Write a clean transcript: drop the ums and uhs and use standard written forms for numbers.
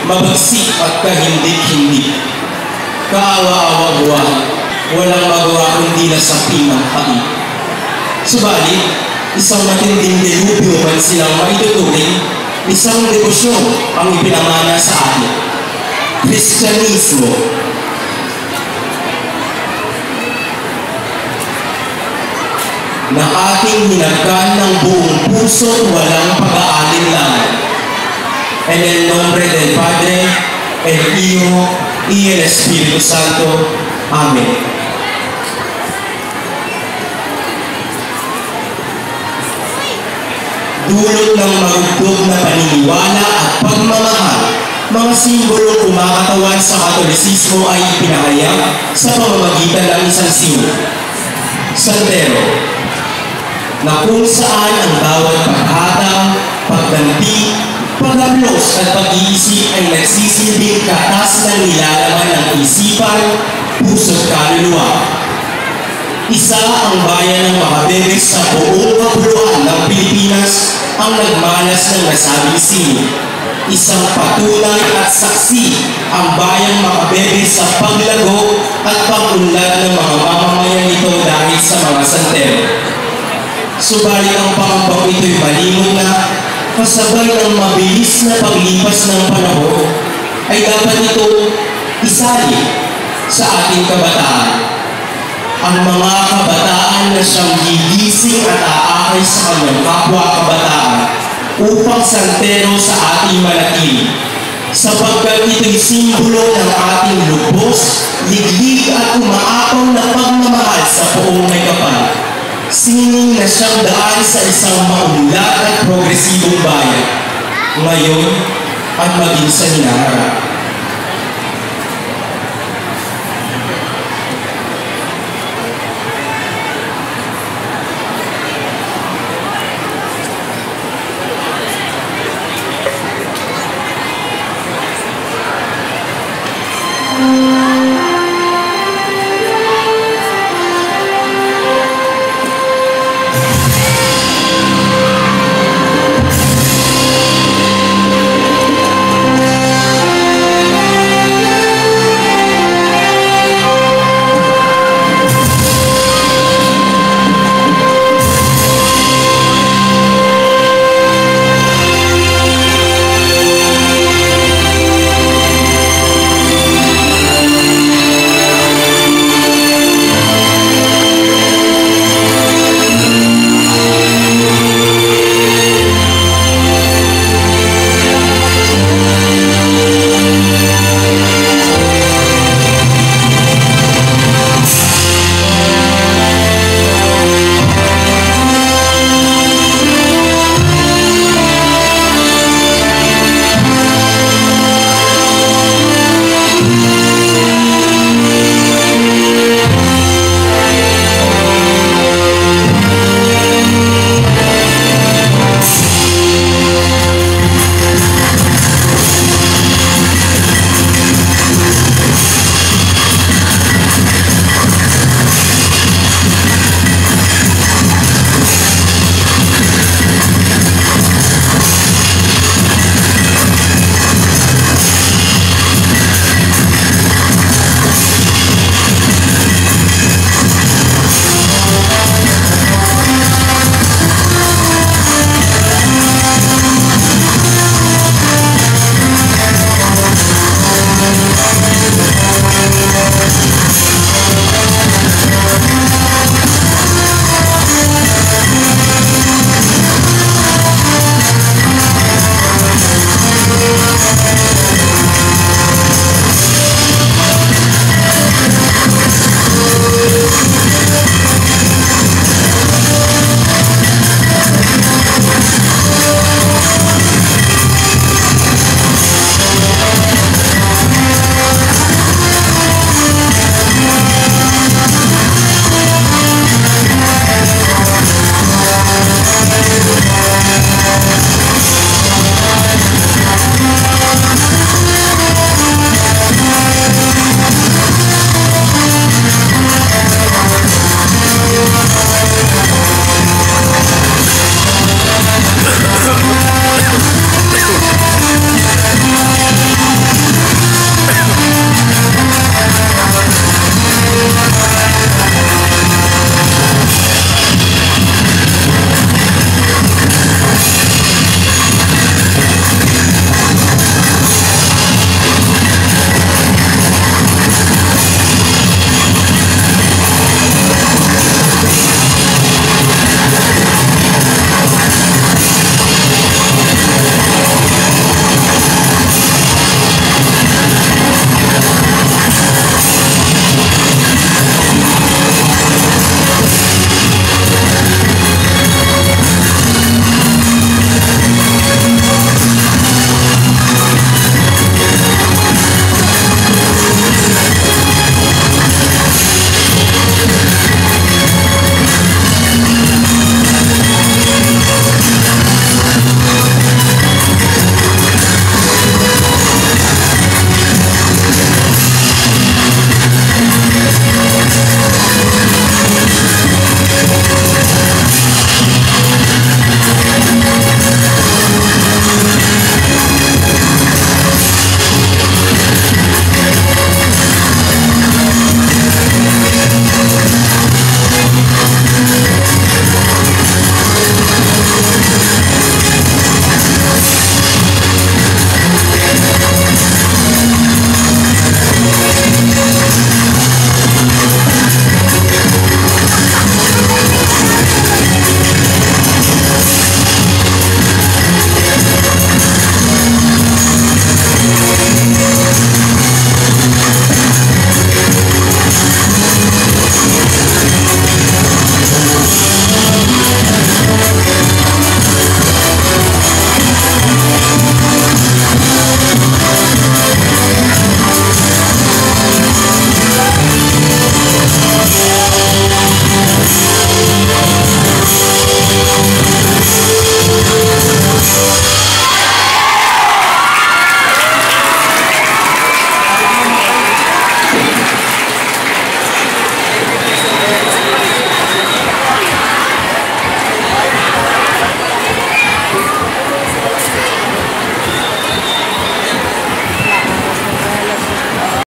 mabagsik at kahindik-hindik. Kaawa-awa buwan, walang magawa kundi nasaping ang pait. Subalit, isang matinding delubyo man silang maituturing, isang debosyon ang ipinamana sa atin. Kristyanismo. Na ating hinagkan ng buong puso walang pag-aalinlangan. En el nombre del Padre, el Hijo, y el Espíritu Santo. Amen. Dulot ng marugtog na paniniwala at pagmamahal, mga simbolong kumakatawan sa Katolisismo ay ipinahayag sa pamamagitan ng isang sino, santero, na kung saan ang bawat paghatang, pagganti, paghaplos at pag-iisip ay nagsisilbing katas ng nilalaman ng isipan, puso't kaluluwa. Isa ang bayan ng Makabebes sa buong kapuluan ng Pilipinas ang nagmalas ng nasabing sino. Isang patunay at saksi ang bayang Makabebes sa paglago at pag-unlad ng mga mamamayan nito dahil sa mga santero. Subalit ang pangambang ito'y malimon na kasabay ng mabilis na paglipas ng panahon ay dapat ito isali sa ating kabataan. Ang mga kabataan na siyang gigising at aakay sa kanyang kapwa-kabataan upang santero sa ating manatili, sapagkat ito'y simbolo ng ating lubos, liglig at umaapaw na pagmamahal sa buong may kapal. Sining na siyang daan sa isang maunlad at progresibong bayan, ngayon at maging sa hinaharap.